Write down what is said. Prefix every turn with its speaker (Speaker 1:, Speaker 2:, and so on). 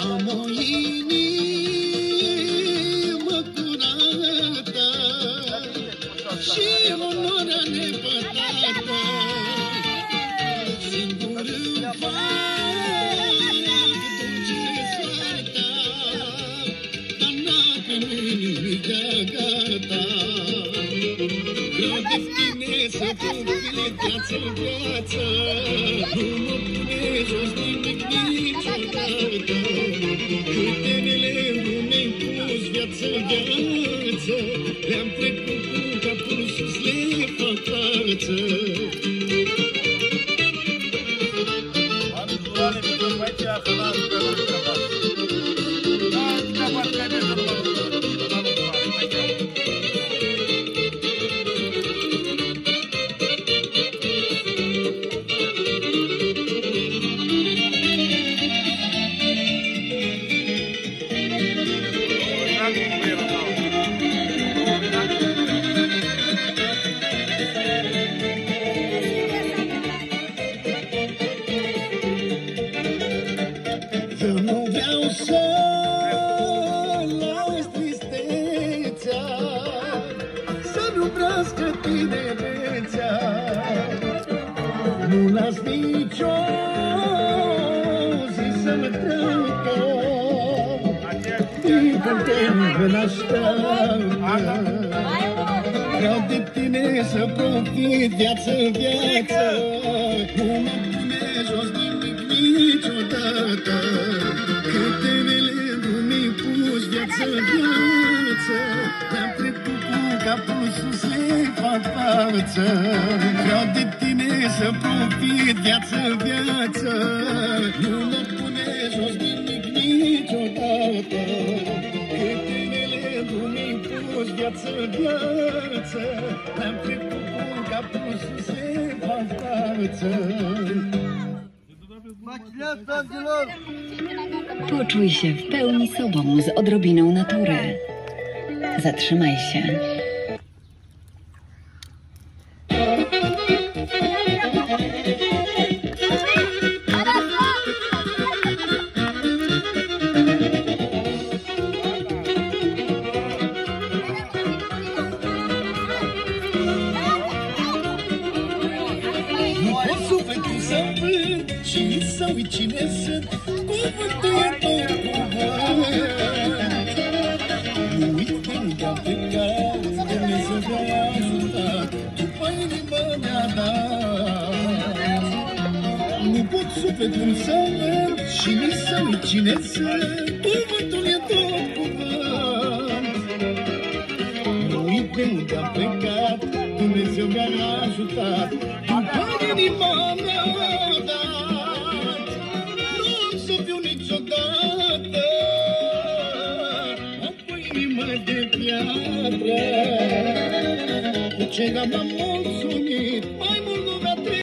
Speaker 1: Am o inimă curată și onoarea nepătată. Singur îmi fac dulce soarta, dar n-a primit nimic gata. Vreau de tine să fiu viață în viață, nu mă pune jos nimic niciodată. Câtenele lumei pus viață în viață, le-am trecut cu capul sus, le fac față. Nu las nicio zi să-mi treacă, din content n-așteaptă. Vreau de tine să profit viață-n viață, nu mă pune jos nimic niciodată. Câtenele lumii pus viață-n viață, le-am trecut cu capul sus, le fac față. Vreau de tine să profit viață-n viață, nu mă pune jos nimic niciodată. Câtenele lumii pus viață-n viață, le-am trecut cu capul sus, le fac față.
Speaker 2: Poczuj się w pełni sobą z odrobiną natury. Zatrzymaj się.
Speaker 1: Nu pot sufletul să vând și nici să uit cine sunt, cuvântul e tot cuvânt. Nu uit că unde-am plecat, Dumnezeu mi-a ajutat, după inima mi-a dat. Nu pot sufletul să vând și nici să uit cine sunt, cuvântul e tot cuvânt. Nu uit de unde-am plecat, Dumnezeu mi-a ajutat, după inima mi-a dat. Nu am să fiu niciodată cu inima de piatră, cu ce n-am mulțumit, mai mult